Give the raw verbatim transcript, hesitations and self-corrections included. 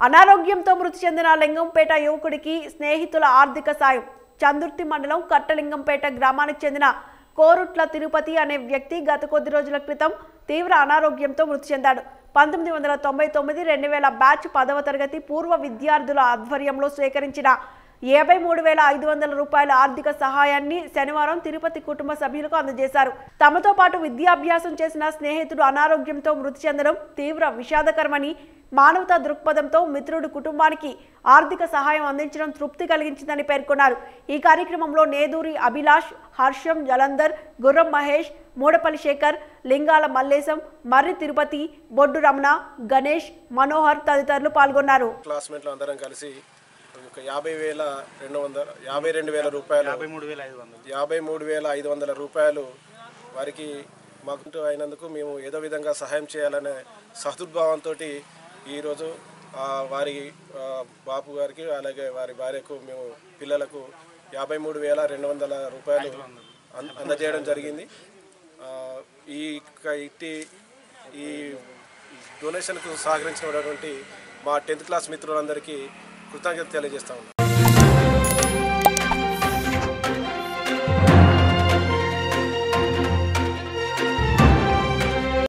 అనారోగ్యంతో మృతి చెందిన లింగంపేట యువకుడికి స్నేహితుల ఆర్థిక సాయం. చందుర్తి మండలం కట్టలింగంపేట గ్రామానికి చెందిన కోరుట్ల తిరుపతి అనే వ్యక్తి గత కొద్ది రోజుల క్రితం తీవ్ర అనారోగ్యంతో మృతి చెందాడు. పంతొమ్మిది వందల తొంభై తొమ్మిది రెండు వేల బ్యాచ్ పదవ తరగతి పూర్వ విద్యార్థుల ఆధ్వర్యంలో సేకరించిన యాభై మూడు వేల ఐదు వందల రూపాయల ఆర్థిక సహాయాన్ని శనివారం తిరుపతి కుటుంబ సభ్యులకు అందజేశారు. తమతో పాటు విద్యాభ్యాసం చేసిన స్నేహితుడు అనారోగ్యంతో మృతి చెందడం తీవ్ర విషాదకరమని, మానవతా దృక్పథంతో మిత్రుడు కుటుంబానికి ఆర్థిక సహాయం అందించడం తృప్తి కలిగించిందని పేర్కొన్నారు. ఈ కార్యక్రమంలో నేదూరి అభిలాష్, హర్షం, జలంధర్, గుర్రం మహేష్, మూడపల్లి శేఖర్, లింగాల మల్లేశం, మర్రి తిరుపతి, బొడ్డు రమణ, గణేష్, మనోహర్ తదితరులు పాల్గొన్నారు. క్లాస్మేట్లు అందరం కలిసి యాభై వేల రెండు వందల యాభై రెండు వేల రూపాయలు యాభై మూడు వేల ఐదు వందలు యాభై మూడు వేల ఐదు వందల రూపాయలు వారికి మాకు అయినందుకు మేము ఏదో విధంగా సహాయం చేయాలనే సహృద్భావంతో ఈరోజు వారి బాపు గారికి అలాగే వారి భార్యకు మేము పిల్లలకు యాభై మూడు వేల రెండు వందల రూపాయలు అందజేయడం జరిగింది. ఈ ఇట్టి ఈ డొనేషన్కు సహకరించినటువంటి మా టెన్త్ క్లాస్ మిత్రులందరికీ కృతజ్ఞత తెలియజేస్తాము.